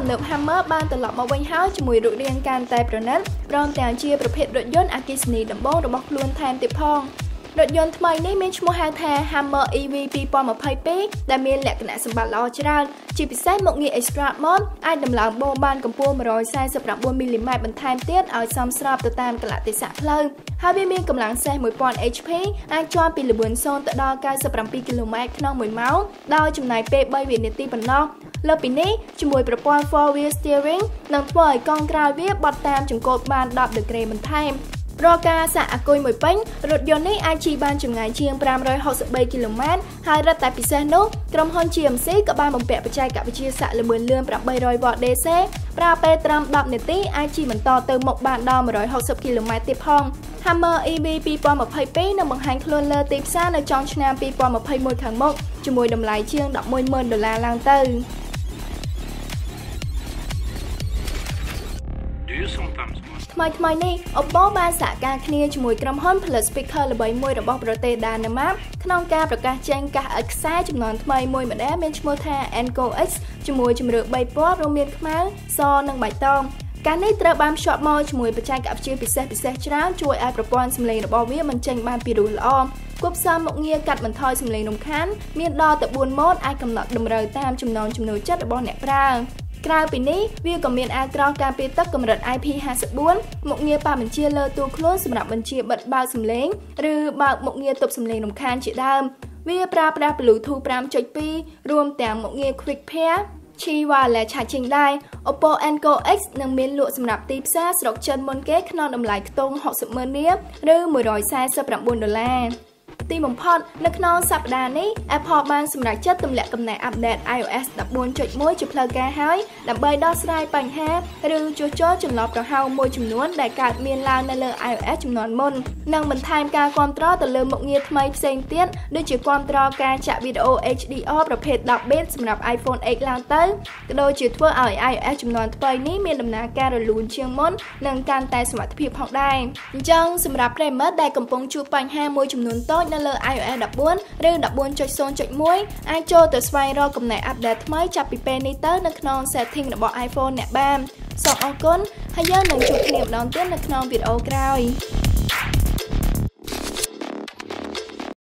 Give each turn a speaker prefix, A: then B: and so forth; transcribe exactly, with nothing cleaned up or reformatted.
A: លើប Hammer បានត្រឡប់មកវិញហើយជាមួយរូបរាងកាន់តែប្រណិតព្រមទាំងជាប្រភេទរថយន្តអគ្គិសនីដំបូងរបស់ខ្លួនថែមទៀតផងរថយន្តថ្មីនេះមានឈ្មោះហៅថា Hammer อี วี ពីរពាន់ម្ភៃពីរ ដែលមានលក្ខណៈសម្បត្តិល្អច្រើនជាពិសេសមុខងារ Extra Mode អាចដំឡើងបូមបានកម្ពស់one hundred forty-nineមីលីម៉ែត្របន្ថែមទៀតឲ្យសមស្របទៅតាមកលៈទេសៈផ្លូវហើយវាមានកម្លាំងសេះone thousandហេច ភី អាចជាប់ពីល្បឿនzeroទៅដល់ninety-sevenគីឡូម៉ែត្រក្នុងមួយម៉ោងដោយចំណាយពេលthreeវិនាទីប៉ុណ្ណោះលើពីនេះជាមួយប្រព័ន្ធ four wheel steering នឹងធ្វើឲ្យកង់ក្រោយវាបត់តាមចង្កូតបានtenដឺក្រេបន្ថែមរកការសាកអាគុយមួយពេញរថយន្តនេះអាចជិះបានចម្ងាយជាងfive hundred sixty-threeគីឡូម៉ែត្រហើយរឹតតែពិសេសនោះក្រុមហ៊ុន จี เอ็ม ซี ក៏បានបំពាក់បច្ចេកវិទ្យាសាកល្បឿនលឿនeight hundredវ៉ុត ដេស៊ី ប្រើពេលត្រឹមtenនាទីអាចជិះបន្តទៅមុខបានដល់one hundred sixtyគីឡូម៉ែត្រទៀតផង Hammer อี วี two thousand twenty-two នឹងបង្ហាញខ្លួនលើទីផ្សារនៅចុងឆ្នាំtwenty twenty-oneខាងមុខជាមួយតម្លៃជាងeleven thousandដុល្លារឡើងទៅថ្មីថ្មីនេះ OPPO បានសហការគ្នាជាមួយក្រុមហ៊ុនផលិត speaker ល្បីមួយរបស់ប្រទេសដាណឺម៉ាកក្នុងការប្រកាសចេញកាសឥតខ្សែចំនួនថ្មីមួយម្ដងមានឈ្មោះថា Enco X ជាមួយជម្រើសthreeពណ៌រួមមានខ្មៅសនិងបៃតងការនេះត្រូវបានភ្ជាប់មកជាមួយបច្ចេកវិទ្យាពិសេសពិសេសច្រើនជួយឲ្យប្រព័ន្ធសំឡេងរបស់វាមិនចេញបានពីរោះល្អគប់ផ្សំមុខងារកាត់បន្ថយសំឡេងរំខានមានដល់ទៅfourម៉ូដអាចកំណត់តម្រូវតាមចំណង់ចំណូលចិត្តរបស់អ្នកប្រើក្រៅពីនេះវាក៏មានអាវក្រោះការពារទឹកកម្រិត I P fifty-four មុខងារប៉ះបញ្ជាលើតួខ្លួនសម្រាប់បញ្ជាបិទបើកសំឡេងឬបើកមុខងារទប់សំឡេងរំខានជាដើមវាប្រើប្រាស់ Bluetooth five point two រួមទាំងមុខងារ Quick Pair ឈី Wireless Charging ដែរ OPPO Enco X នឹងមានលក់សម្រាប់ទីផ្សារស្រុកចិនមុនគេក្នុងតម្លៃខ្ទង់sixtyម៉ឺនរៀលឬone hundred forty-nineដុល្លារទីបំផុតនៅក្នុងសប្តាហ៍នេះ Apple បានសម្រេចចិត្តទម្លាក់កំណែអាប់ដេត iOS fourteen point one ជាផ្លូវការហើយដើម្បីដោះស្រាយបញ្ហាឬជួសជុលចន្លោះប្រហោងមួយចំនួនដែលកើតមានឡើងនៅលើ iOS ចំនួនមុននិងបន្ថែមការគាំទ្រទៅលើមុខងារថ្មីផ្សេងទៀតដូចជាគាំទ្រការចាក់វីដេអូ H D R ប្រភេទten bit សម្រាប់ iPhone eight ឡើងទៅក៏ដូចជាធ្វើឲ្យ iOS ចំនួនថ្មីនេះមានដំណើរការរលូនជាងមុននិងកាន់តែសុវត្ថិភាពផងដែរអញ្ចឹងសម្រាប់ Gamer ដែលកំពុងជួបបញ្ហាមួយចំនួនតូចនៅលើ iOS fourteen ឬfourteen point oh អាចចូលទៅស្វែងរកកំណែអាប់ដេតថ្មីចាប់ពីពេលនេះទៅនៅក្នុង setting របស់ iPhone អ្នកបានសូមអរគុណហើយយើងនឹងជួបគ្នាម្ដងទៀតនៅក្នុងវីដេអូក្រោយ